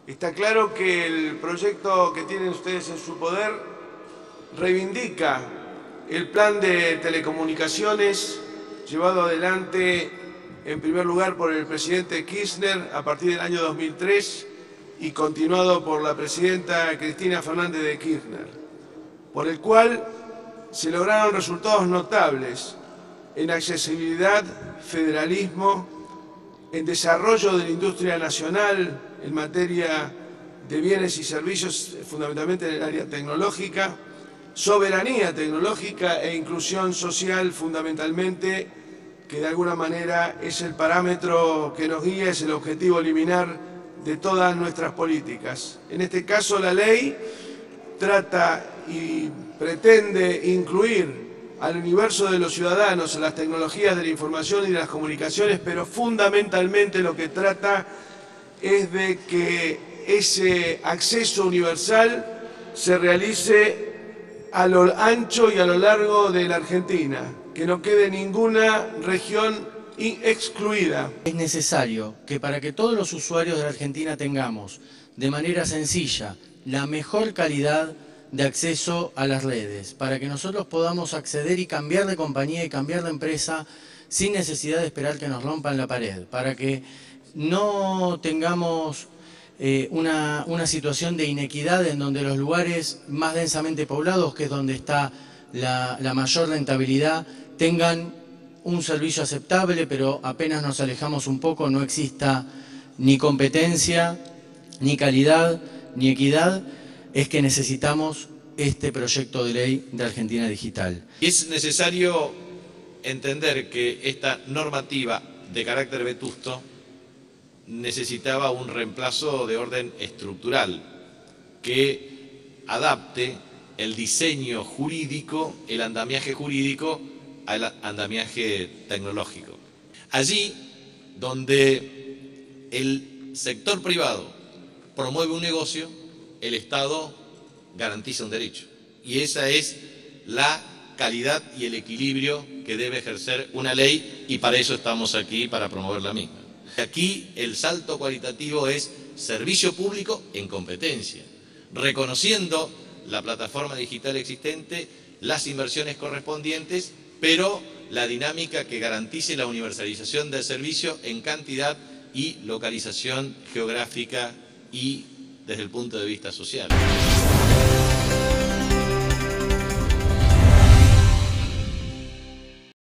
Está claro que el proyecto que tienen ustedes en su poder reivindica el plan de telecomunicaciones llevado adelante en primer lugar por el presidente Kirchner a partir del año 2003 y continuado por la presidenta Cristina Fernández de Kirchner, por el cual se lograron resultados notables en accesibilidad, federalismo, en desarrollo de la industria nacional en materia de bienes y servicios, fundamentalmente en el área tecnológica, soberanía tecnológica e inclusión social fundamentalmente, que de alguna manera es el parámetro que nos guía, es el objetivo liminar de todas nuestras políticas. En este caso la ley trata y pretende incluir al universo de los ciudadanos, a las tecnologías de la información y de las comunicaciones, pero fundamentalmente lo que trata es de que ese acceso universal se realice a lo ancho y a lo largo de la Argentina, que no quede ninguna región excluida. Es necesario que para que todos los usuarios de la Argentina tengamos de manera sencilla la mejor calidad de acceso a las redes, para que nosotros podamos acceder y cambiar de compañía y cambiar de empresa sin necesidad de esperar que nos rompan la pared, para que no tengamos una situación de inequidad en donde los lugares más densamente poblados, que es donde está la mayor rentabilidad, tengan un servicio aceptable, pero apenas nos alejamos un poco no exista ni competencia, ni calidad, ni equidad. Es que necesitamos este proyecto de ley de Argentina Digital. Y es necesario entender que esta normativa de carácter vetusto necesitaba un reemplazo de orden estructural que adapte el diseño jurídico, el andamiaje jurídico al andamiaje tecnológico. Allí donde el sector privado promueve un negocio, el Estado garantiza un derecho. Y esa es la calidad y el equilibrio que debe ejercer una ley, y para eso estamos aquí, para promover la misma. Aquí el salto cualitativo es servicio público en competencia, reconociendo la plataforma digital existente, las inversiones correspondientes, pero la dinámica que garantice la universalización del servicio en cantidad y localización geográfica y desde el punto de vista social.